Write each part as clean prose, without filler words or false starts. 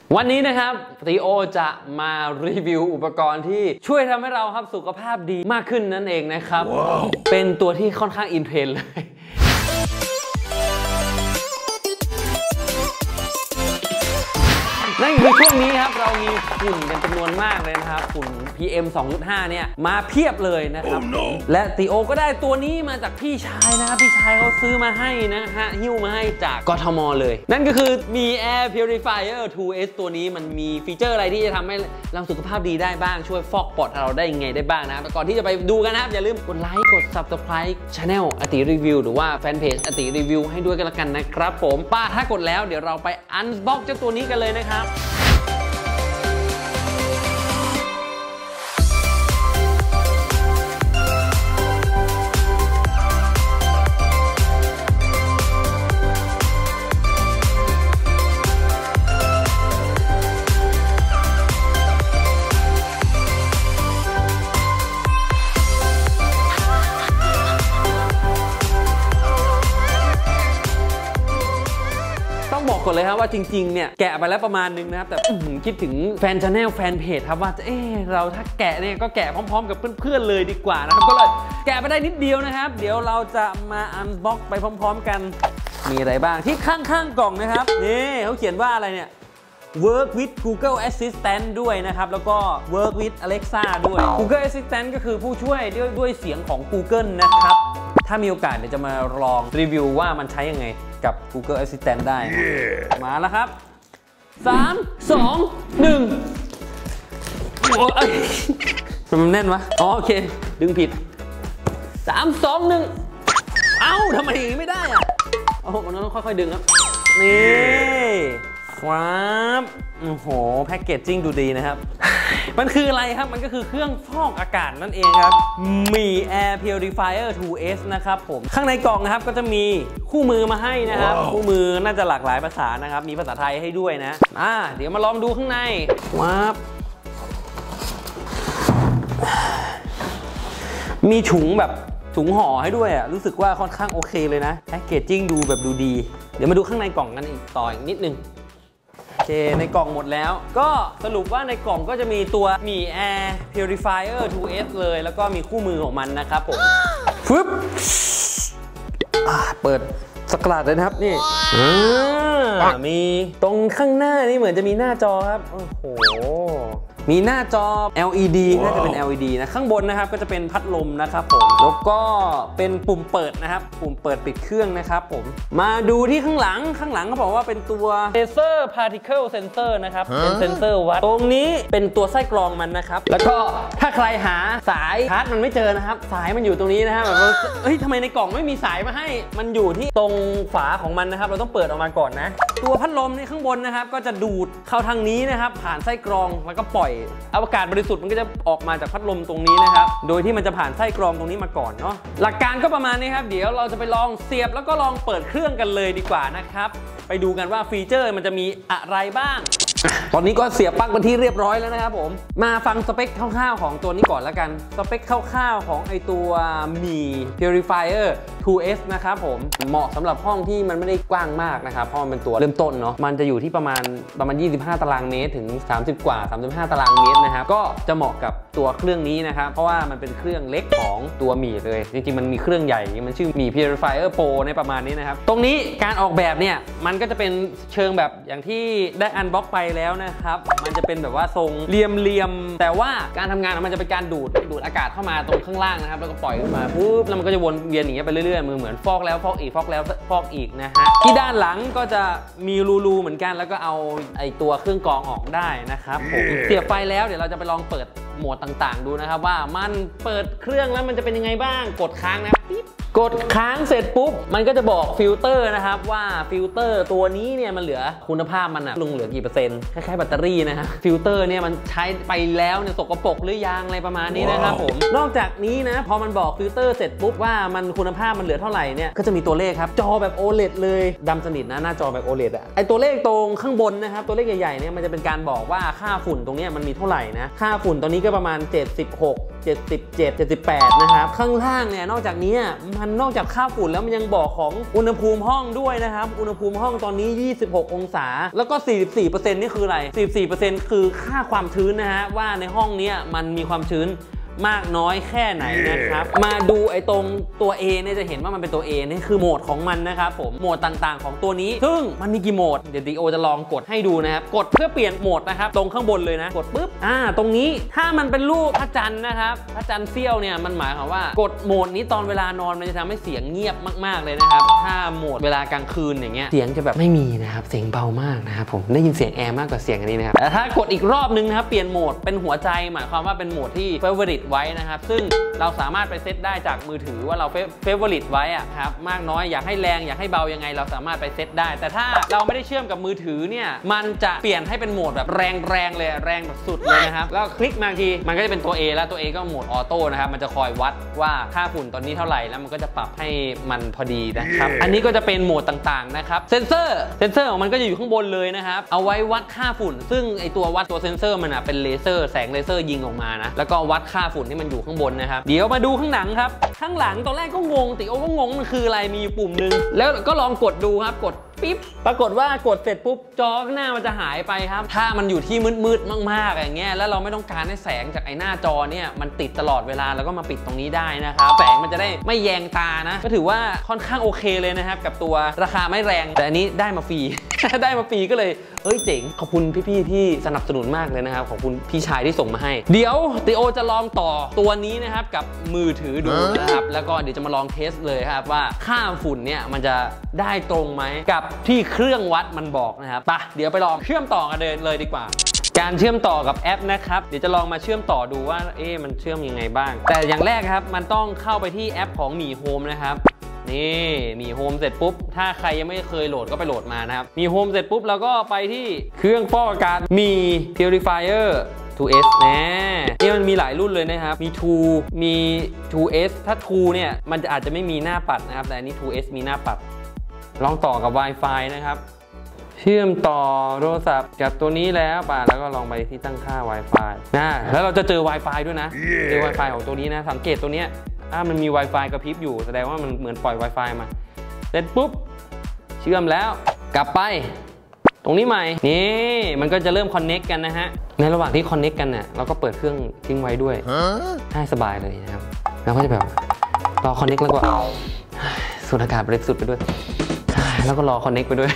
วันนี้นะครับตีโอจะมารีวิวอุปกรณ์ที่ช่วยทำให้เราครับสุขภาพดีมากขึ้นนั่นเองนะครับ wow. เป็นตัวที่ค่อนข้างอินเทรนด์เลยนั่นคือช่วงนี้ครับเรามีฝุ่นกันจำนวนมากเลยนะครับฝุ่น PM 2.5 เนี่ยมาเพียบเลยนะครับ oh, no. และตีโอก็ได้ตัวนี้มาจากพี่ชายนะครับพี่ชายเขาซื้อมาให้นะฮะหิ้วมาให้จากกทมเลยนั่นก็คือมี Air Purifier 2S ตัวนี้มันมีฟีเจอร์อะไรที่จะทำให้เราสุขภาพดีได้บ้างช่วยฟอกปอดเราได้ยังไงได้บ้างนะก่อนที่จะไปดูกันนะครับอย่าลืมกดไลค์กด Subscribe Channel อติรีวิวหรือว่าแฟนเพจอติรีวิวให้ด้วยกันละกันนะครับผมถ้ากดแล้วเดี๋ยวเราไปอันบ็อกเจ้าตัวนี้กันเลยนะครับบอกก่อนเลยครับว่าจริงๆเนี่ยแกะไปแล้วประมาณนึงนะครับแต่คิดถึงแฟนชาแนลแฟนเพจครับว่าเราถ้าแกะเนี่ยก็แกะพร้อมๆกับเพื่อนๆเลยดีกว่านะครับก็เลยแกะไปได้นิดเดียวนะครับเดี๋ยวเราจะมาอันบ็อกไปพร้อมๆกันมีอะไรบ้างที่ข้างๆกล่องนะครับนี่เขาเขียนว่าอะไรเนี่ย Work with Google Assistant ด้วยนะครับแล้วก็ Work with Alexa ด้วย Google Assistant ก็คือผู้ช่วยด้วยเสียงของ Google นะครับถ้ามีโอกาสเดี๋ยวจะมาลองรีวิวว่ามันใช้ยังไงกับ Google Assistant ได้ มาแล้วครับ3 2 1โอ้ยมันแน่นวะอ๋อโอเคดึงผิด3 2 1เอ้าทำไมอย่างนี้ไม่ได้อ่ะโอ้โหมันต้องค่อยๆดึงครับนี่ครับโอ้โหแพ็กเกจจิ้งดูดีนะครับมันคืออะไรครับมันก็คือเครื่องฟอกอากาศนั่นเองครับมี Air Purifier 2S นะครับผมข้างในกล่องนะครับก็จะมีคู่มือมาให้นะครับ wow. คู่มือน่าจะหลากหลายภาษานะครับมีภาษาไทยให้ด้วยนะเดี๋ยวมาลองดูข้างในครับมีถุงแบบถุงห่อให้ด้วยรู้สึกว่าค่อนข้างโอเคเลยนะแพ็กเกจจิ้งดูแบบดูดีเดี๋ยวมาดูข้างในกล่องกันอีกต่ออีกนิดนึงโอเคในกล่องหมดแล้วก็สรุปว่าในกล่องก็จะมีตัวมี Air Purifier 2S เลยแล้วก็มีคู่มือของมันนะครับผมฟึบเปิดสกราดเลยนะครับนี่มีตรงข้างหน้านี่เหมือนจะมีหน้าจอครับโอ้โหมีหน้าจอ LED น่าจะเป็น LED นะข้างบนนะครับก็จะเป็นพัดลมนะครับผมแล้วก็เป็นปุ่มเปิดนะครับปุ่มเปิดปิดเครื่องนะครับผมมาดูที่ข้างหลังเขาบอกว่าเป็นตัว Laser Particle Sensor นะครับเป็นเซนเซอร์วัดตรงนี้เป็นตัวไส้กรองมันนะครับแล้วก็ถ้าใครหาสายชาร์จมันไม่เจอนะครับสายมันอยู่ตรงนี้นะครับแบบว่าทำไมในกล่องไม่มีสายมาให้มันอยู่ที่ตรงฝาของมันนะครับเราต้องเปิดออกมาก่อนนะตัวพัดลมในข้างบนนะครับก็จะดูดเข้าทางนี้นะครับผ่านไส้กรองแล้วก็ปล่อยอากาศบริสุทธิ์มันก็จะออกมาจากพัดลมตรงนี้นะครับโดยที่มันจะผ่านไส้กรองตรงนี้มาก่อนเนาะหลักการก็ประมาณนี้ครับเดี๋ยวเราจะไปลองเสียบแล้วก็ลองเปิดเครื่องกันเลยดีกว่านะครับไปดูกันว่าฟีเจอร์มันจะมีอะไรบ้างตอนนี้ก็เสียบปลั๊กเป็นที่เรียบร้อยแล้วนะครับผมมาฟังสเปคคร่าวๆของตัวนี้ก่อนแล้วกันสเปคคร่าวๆของไอตัวมี Purifier 2S นะครับผมเหมาะสำหรับห้องที่มันไม่ได้กว้างมากนะครับเพราะมันเป็นตัวเริ่มต้นเนาะมันจะอยู่ที่ประมาณ25 ตารางเมตรถึง30 กว่า35 ตารางเมตรนะครับก็จะเหมาะกับตัวเครื่องนี้นะครับเพราะว่ามันเป็นเครื่องเล็กของตัวมีเลยจริงๆมันมีเครื่องใหญ่มันชื่อมี Purifier Pro ในประมาณนี้นะครับตรงนี้การออกแบบเนี่ยมันก็จะเป็นเชิงแบบอย่างที่ได้อันบ็อกไปแล้วนะครับมันจะเป็นแบบว่าทรงเหลี่ยมแต่ว่าการทำงานมันจะเป็นการดูดอากาศเข้ามาตรงข้างล่างนะครับแล้วก็ปล่อยขึ้นมาปุ๊บแล้วมันก็จะวนเวียนอย่างเงี้ยไปเรื่อยๆมือเหมือนฟอกแล้วฟอกอีกฟอกแล้วฟอกอีกนะฮะที่ด้านหลังก็จะมีรูเหมือนกันแล้วก็เอาไอตัวเครื่องกรองออกได้นะครับผมเสียบไฟแล้วเดี๋ยวเราจะไปลองเปิดโหมดต่างๆดูนะครับว่ามันเปิดเครื่องแล้วมันจะเป็นยังไงบ้างกดค้างนะกดค้างเสร็จปุ๊บมันก็จะบอกฟิลเตอร์นะครับว่าฟิลเตอร์ตัวนี้เนี่ยมันเหลือคุณภาพมันลงเหลือกี่เปอร์เซ็นต์คล้ายๆแบตเตอรี่นะฮะฟิลเตอร์เนี่ยมันใช้ไปแล้วเนี่ยสกปรกหรือยังอะไรประมาณนี้นะครับผมนอกจากนี้นะพอมันบอกฟิลเตอร์เสร็จปุ๊บว่ามันคุณภาพมันเหลือเท่าไหร่เนี่ยก็จะมีตัวเลขครับจอแบบ OLED เลยดำสนิทนะหน้าจอแบบ OLED ไอตัวเลขตรงข้างบนนะครับตัวเลขใหญ่ๆเนี่ยมันจะเป็นการบอกว่าค่าฝุ่นตรงนี้มันมีเท่าไหร่นะค่าฝุ่นตอนนี้ก็ประมาณ76 77 78นะครับข้างล่างเนี่ยนอกจากนี้มันนอกจากค่าฝุ่นแล้วมันยังบอกของอุณหภูมิห้องด้วยนะครับอุณหภูมิห้องตอนนี้26องศาแล้วก็ 44% นี่คืออะไร 44% คือค่าความชื้นนะฮะว่าในห้องนี้มันมีความชื้นมากน้อยแค่ไหนนะครับมาดูไอ้ตรงตัว A เนี่ยจะเห็นว่ามันเป็นตัว A นี่คือโหมดของมันนะครับผมโหมดต่างๆของตัวนี้ซึ่งมันมีกี่โหมดเดี๋ยวดิโอจะลองกดให้ดูนะครับกดเพื่อเปลี่ยนโหมดนะครับตรงข้างบนเลยนะกดปุ๊บตรงนี้ถ้ามันเป็นรูปพระจันทร์นะครับพระจันทร์เสี้ยวเนี่ยมันหมายความว่ากดโหมดนี้ตอนเวลานอนมันจะทำให้เสียงเงียบมากๆเลยนะครับถ้าโหมดเวลากลางคืนอย่างเงี้ยเสียงจะแบบไม่มีนะครับเสียงเบามากนะครับผมได้ยินเสียงแอร์มากกว่าเสียงอันนี้นะครับแต่ถ้ากดอีกรอบนึงนะครับเปลี่ยนโหมดเป็นหัวใจหมายความว่าเป็นโหมดที่ favorite ไว้นะครับซึ่งเราสามารถไปเซตได้จากมือถือว่าเราเฟเวอริตไว้ครับมากน้อยอยากให้แรงอยากให้เบายังไงเราสามารถไปเซตได้แต่ถ้าเราไม่ได้เชื่อมกับมือถือเนี่ยมันจะเปลี่ยนให้เป็นโหมดแบบแรงเลยแรงแบบสุดเลยนะครับแล้วคลิกมาทีมันก็จะเป็นตัว A แล้วตัว A ก็โหมดออโต้นะครับมันจะคอยวัดว่าค่าฝุ่นตอนนี้เท่าไหร่แล้วมันก็จะปรับให้มันพอดีนะครับอันนี้ก็จะเป็นโหมดต่างๆนะครับเซนเซอร์ของมันก็จะอยู่ข้างบนเลยนะครับเอาไว้วัดค่าฝุ่นซึ่งไอตัววัดตัวเซนเซอร์มันเป็นเลเซอร์แสงเลเซอร์ยิงออกมานะแล้วก็วัดค่าฝุ่นที่มันอยู่ข้างบนนะครับเดี๋ยวมาดูข้างหลังครับข้างหลังตอนแรกก็งงติโอก็งงมันคืออะไรมีอยู่ปุ่มนึงแล้วก็ลองกดดูครับกดปิ๊บปรากฏว่ากดเสร็จปุ๊บจอข้างหน้ามันจะหายไปครับถ้ามันอยู่ที่มืดๆมากๆอย่างเงี้ยแล้วเราไม่ต้องการให้แสงจากไอ้หน้าจอเนี่ยมันติดตลอดเวลาแล้วก็มาปิดตรงนี้ได้นะครับแสงมันจะได้ไม่แยงตานะก็ถือว่าค่อนข้างโอเคเลยนะครับกับตัวราคาไม่แรงแต่อันนี้ได้มาฟรี ได้มาฟรีก็เลยเฮ้ยเจ๋งขอบคุณพี่ๆที่สนับสนุนมากเลยนะครับขอบคุณพี่ชายที่ส่งมาให้เดี๋ยวติโอจะลองต่อตัวนี้นะครับกับมือถือดูนะครับแล้วก็เดี๋ยวจะมาลองเทสเลยครับว่าค่าฝุ่นเนี่ยมันจะได้ตรงไหมกับที่เครื่องวัดมันบอกนะครับไปเดี๋ยวไปลองเชื่อมต่อกันเลยดีกว่าการเชื่อมต่อกับแอปนะครับเดี๋ยวจะลองมาเชื่อมต่อดูว่ามันเชื่อมยังไงบ้างแต่อย่างแรกครับมันต้องเข้าไปที่แอปของหมี่โฮมนะครับนี่มีโฮมเสร็จปุ๊บถ้าใครยังไม่เคยโหลดก็ไปโหลดมานะครับมีโฮมเสร็จปุ๊บเราก็ไปที่เครื่องฟอกอากาศมี Purifier 2S นี่มันมีหลายรุ่นเลยนะครับมี 2 มี 2S ถ้า 2 เนี่ยมันอาจจะไม่มีหน้าปัดนะครับแต่อันนี้ 2S มีหน้าปัดลองต่อกับ Wi-Fi นะครับเชื่อมต่อโทรศัพท์กับตัวนี้แล้วแล้วก็ลองไปที่ตั้งค่า Wi-Fi แล้วเราจะเจอ Wi-Fi ด้วยนะเจอ Wi-Fi ของตัวนี้นะสังเกตตัวนี้มันมี Wi-Fi กระพริบอยู่แสดงว่ามันเหมือนปล่อย Wi-Fi มาเสร็จปุ๊บเชื่อมแล้วกลับไปตรงนี้ใหม่นี่มันก็จะเริ่มคอนเน็กกันนะฮะในระหว่างที่คอนเน็กกันเนี่ยเราก็เปิดเครื่องทิ้งไว้ด้วยให้สบายเลยนะครับแล้วก็จะแบบรอคอนเน็กแล้วก็สูดอากาศบริสุทธิ์ไปด้วยแล้วก็รอคอนเน็กไปด้วย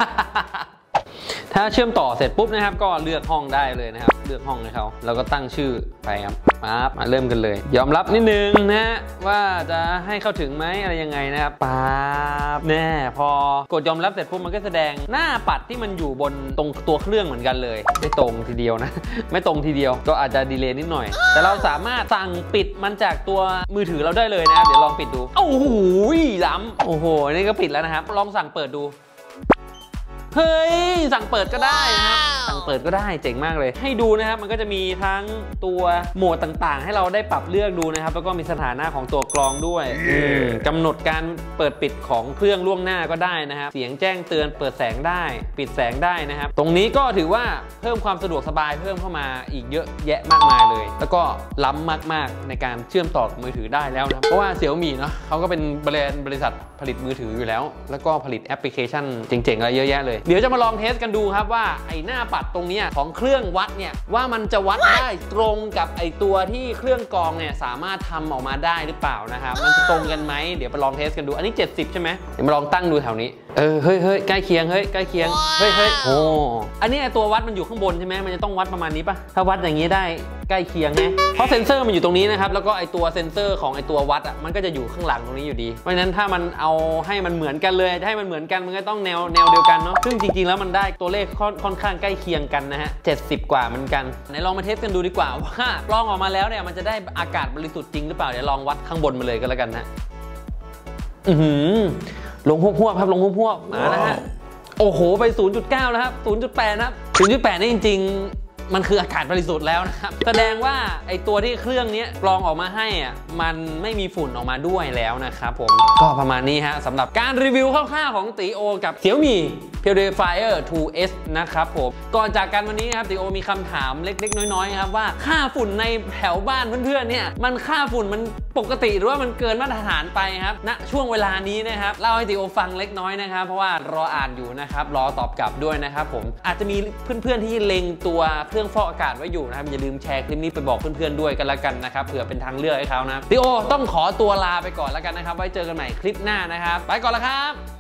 ถ้าเชื่อมต่อเสร็จปุ๊บนะครับก็เลือกห้องได้เลยนะครับเลือกห้องให้เขาแล้วก็ตั้งชื่อไปครับมาเริ่มกันเลยยอมรับนิดนึงนะว่าจะให้เข้าถึงไหมอะไรยังไงนะครับพอกดยอมรับเสร็จปุ๊บมันก็แสดงหน้าปัดที่มันอยู่บนตรงตัวเครื่องเหมือนกันเลยไม่ตรงทีเดียวนะ ไม่ตรงทีเดียวก็อาจจะดีเลย์นิดหน่อยแต่เราสามารถสั่งปิดมันจากตัวมือถือเราได้เลยนะครับเดี๋ยวลองปิดดูโอ้โหล้ำโอ้โหนี่ก็ปิดแล้วนะครับลองสั่งเปิดดูเฮ้ยสั่งเปิดก็ได้นะครับสั่งเปิดก็ได้เจ๋งมากเลยให้ดูนะครับมันก็จะมีทั้งตัวโหมดต่างๆให้เราได้ปรับเลือกดูนะครับแล้วก็มีสถานะของตัวกรองด้วยกำหนดการเปิดปิดของเครื่องล่วงหน้าก็ได้นะครับเสียงแจ้งเตือนเปิดแสงได้ปิดแสงได้นะครับตรงนี้ก็ถือว่าเพิ่มความสะดวกสบายเพิ่มเข้ามาอีกเยอะแยะมากมายเลยแล้วก็ล้ำมากๆในการเชื่อมต่อกับมือถือได้แล้วนะเพราะว่าเสี่ยวมี่เนาะเขาก็เป็นบริษัทผลิตมือถืออยู่แล้วแล้วก็ผลิตแอปพลิเคชันเจ๋งๆอะไรเยอะแยะเลยเดี๋ยวจะมาลองเทสกันดูครับว่าไอ้หน้าปัดตรงนี้ของเครื่องวัดเนี่ยว่ามันจะวัดได้ตรงกับไอ้ตัวที่เครื่องกรองเนี่ยสามารถทำออกมาได้หรือเปล่านะครับมันจะตรงกันไหมเดี๋ยวไปลองเทสกันดูอันนี้70ใช่ไหมเดี๋ยวมาลองตั้งดูแถวนี้เฮ้ยใกล้เคียงเฮ้ยใกล้เคียงเฮ้ยโอ้อันนี้ตัววัดมันอยู่ข้างบนใช่ไหมมันจะต้องวัดประมาณนี้ปะถ้าวัดอย่างนี้ได้ใกล้เคียงไงเพราะเซ็นเซอร์มันอยู่ตรงนี้นะครับแล้วก็ไอตัวเซ็นเซอร์ของไอตัววัดมันก็จะอยู่ข้างหลังตรงนี้อยู่ดีเพราะฉะนั้นถ้ามันเอาให้มันเหมือนกันเลยให้มันเหมือนกันมันก็ต้องแนวเดียวกันเนาะซึ่งจริงๆแล้วมันได้ตัวเลขค่อนข้างใกล้เคียงกันนะฮะ70กว่าเหมือนกันไหนลองมาเทสกันดูดีกว่าว่ากรองออกมาแล้วเนี่ยมันจะได้อากาศบริสุทธิ์จริงหรือเปล่าเดี๋ยวลองวัดข้างบนมาเลยก็แล้วกันนะลงพวกครับลงพวกมาแล้วฮะโอ้โหไป 0.9 แล้วครับ 0.8 นะครับ 0.8 นี่จริงๆมันคืออากาศบริสุทธิ์แล้วนะครับแสดงว่าไอตัวที่เครื่องนี้กรองออกมาให้อ่ะมันไม่มีฝุ่นออกมาด้วยแล้วนะครับผมก็ประมาณนี้ฮะสำหรับการรีวิวคร่าวๆของตีโอกับ Xiaomi Purifier 2S นะครับผมก่อนจากกันวันนี้ครับตีโอมีคำถามเล็กๆน้อยๆครับว่าค่าฝุ่นในแถวบ้านเพื่อนๆเนี่ยมันค่าฝุ่นมันปกติหรือว่ามันเกินมาตรฐานไปครับณช่วงเวลานี้นะครับเล่าให้ตีโอฟังเล็กน้อยนะครับเพราะว่ารออ่านอยู่นะครับรอตอบกลับด้วยนะครับผมอาจจะมีเพื่อนๆที่เล็งตัวเครื่องฟอกอากาศไว้อยู่นะครับอย่าลืมแชร์คลิปนี้ไปบอกเพื่อนๆด้วยกันละกันนะครับเผื่อเป็นทางเลือกให้เขานะตีโอต้องขอตัวลาไปก่อนแล้วกันนะครับไว้เจอกันใหม่คลิปหน้านะครับไปก่อนละครับ